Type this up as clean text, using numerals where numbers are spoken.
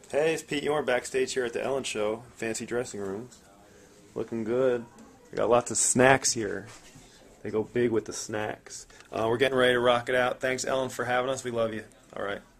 Hey, it's Pete Yorn backstage here at the Ellen Show. Fancy dressing room. Looking good. We got lots of snacks here. They go big with the snacks. We're getting ready to rock it out. Thanks, Ellen, for having us. We love you. All right.